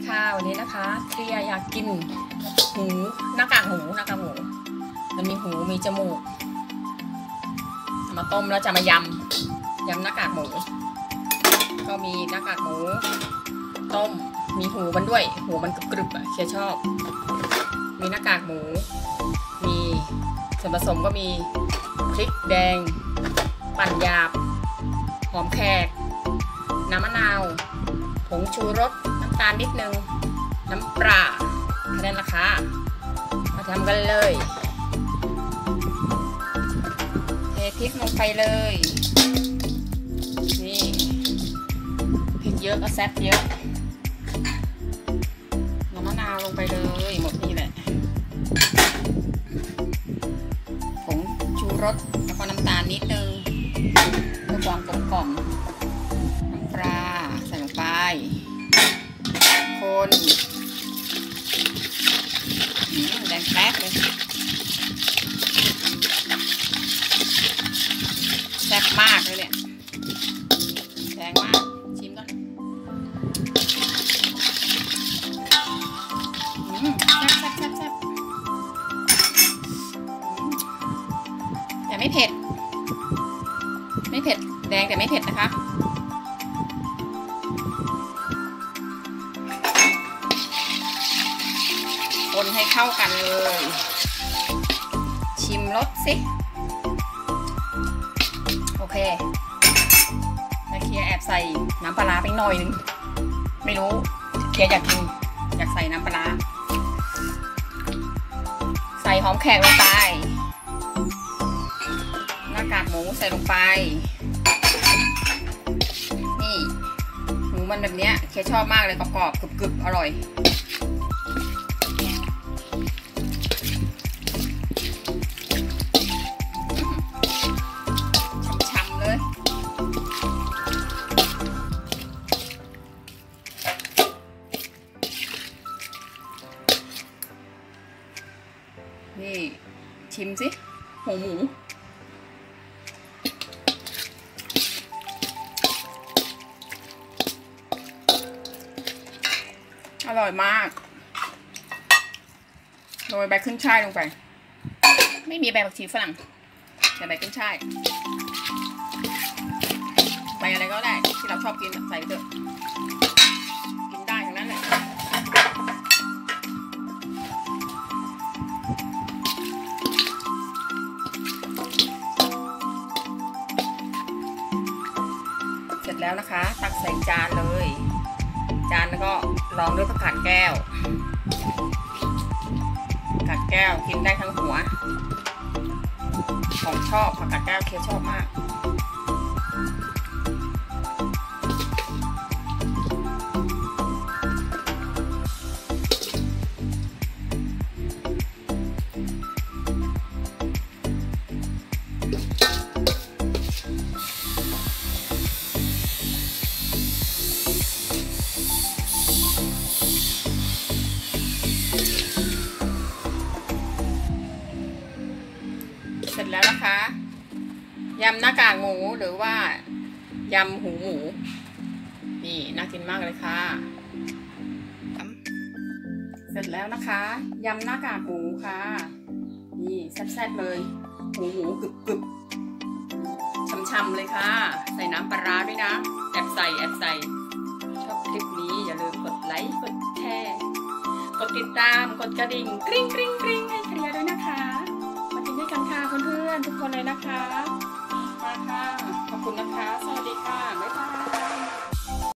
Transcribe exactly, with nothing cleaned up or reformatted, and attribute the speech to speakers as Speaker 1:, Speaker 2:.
Speaker 1: ค่ะวันนี้นะคะเคลียอยากกินหูหน้ากากหมูหน้ากากหมูมันมีหูมีจมูกมาต้มแล้วจะมายำยำหน้ากากหมูก็มีหน้ากากหมูต้มมีหูมันด้วยหูมันกรึบๆอ่ะเคียชอบมีหน้ากากหมูมีส่วนผสมก็มีพริกแดงปั่นหยาบหอมแขกน้ำมะนาวผงชูรสน้ำตาลนิดนึงน้ำปลาแค่นั้นละค่ะมาทำกันเลยเทพริกลงไปเลยนี่พริกเยอะก็แซ่บเยอะน้ำมะนาวลงไปเลยหมดนี่แหละผงชูรสแล้วก็น้ำตาลนิดนึงเพื่อความกลมกล่อมน้ำปลาใส่ลงไปคนแดงแป๊บเลยแซ่บมากเลยเนี่ยแดงมากชิมก่อนแซ่บแซ่บแซ่บแซ่บแต่ไม่เผ็ดไม่เผ็ดแดงแต่ไม่เผ็ดนะคะคนให้เข้ากันเลยชิมรสสิโอเคแม่เคียแอบใส่น้ำปลาไปหน่อยนึงไม่รู้เคียอยากกินอยากใส่น้ำปลาใส่หอมแขกลงไปหน้ากากหมูใส่ลงไปนี่หมูมันแบบเนี้ยเคียชอบมากเลยกรอบๆกรึบๆอร่อยนี่ชิมสิหัวหมูอร่อยมากโรยใบขึ้นช่ายลงไปไม่มีใบผักชีฝรั่งแต่ใบขึ้นช่ายใบอะไรก็ได้ที่เราชอบกินใส่เถอะกินได้ทั้งนั้นแหละเสร็จแล้วนะคะตักใส่จานเลยจานแล้วก็รองด้วยผักกาดแก้วผักกาดแก้วกินได้ทั้งหัวของชอบผักกาดแก้วเคียชอบมากเสร็จแล้วนะคะยำหน้ากากหมูหรือว่ายำหูหมูนี่น่ากินมากเลยค่ะเสร็จแล้วนะคะยำหน้ากากหมูค่ะนี่แซ่บๆเลยหูหมูกรึบๆช่ำๆเลยค่ะใส่น้ำปลาร้าด้วยนะแอบใส่แอบใส่ชอบคลิปนี้อย่าลืมกดไลค์กดแชร์กดติดตามกดกระดิ่งกริ๊งกริ๊งกริ๊งให้เคลียร์ด้วยนะคะมากินด้วยกันค่ะเพื่อนๆทุกคนเลยนะคะมาค่ะ